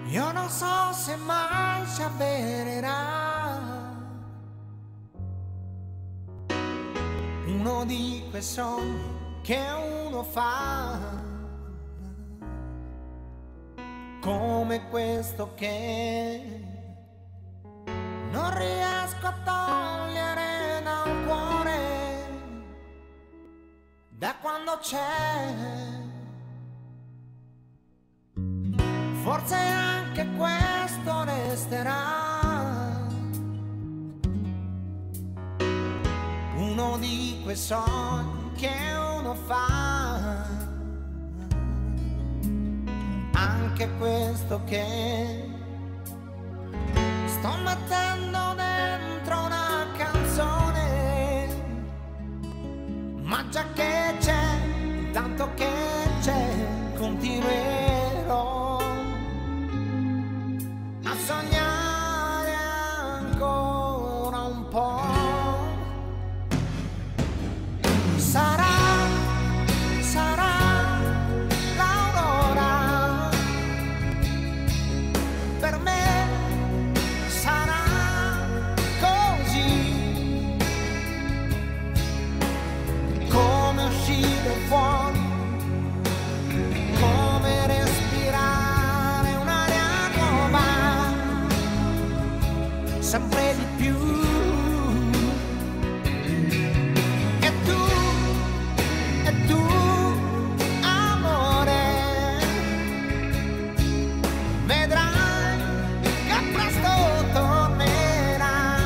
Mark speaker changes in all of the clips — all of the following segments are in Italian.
Speaker 1: Io non so se mai ci avvererà uno di quei sogni che uno fa, come questo che non riesco a togliere dal cuore da quando c'è. Forse anche questo resterà uno di quei sogni che uno fa, anche questo che sto mettendo dentro una canzone, ma già che c'è, tanto che c'è, continuerò a sognare ancora un po'. Sarà l'aurora, per me sarà così, come uscire fuori, come respirare un'aria nuova, sempre di più. E tu, amore, vedrai che presto tornerai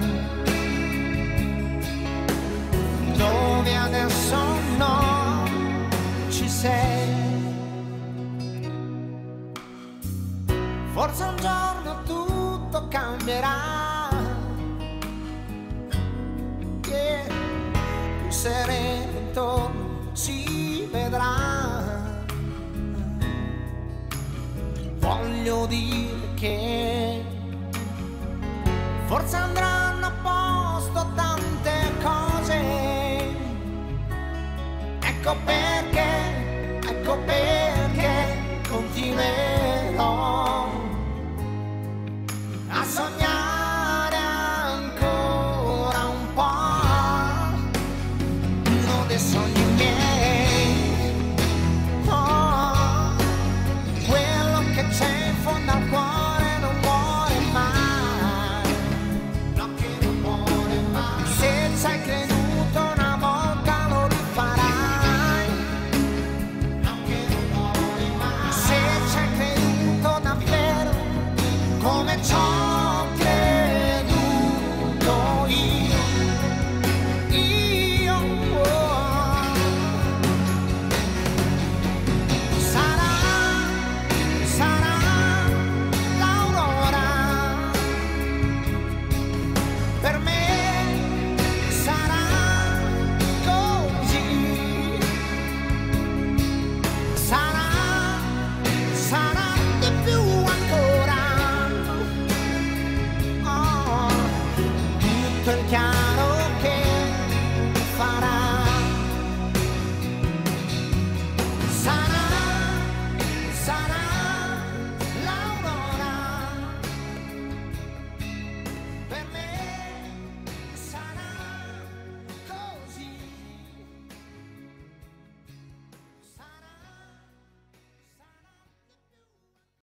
Speaker 1: dove adesso non ci sei. Forse un giorno tutto cambierà, yeah. Più sereno intorno si vedrà. Voglio dire che forse andranno a posto tante cose. Ecco perché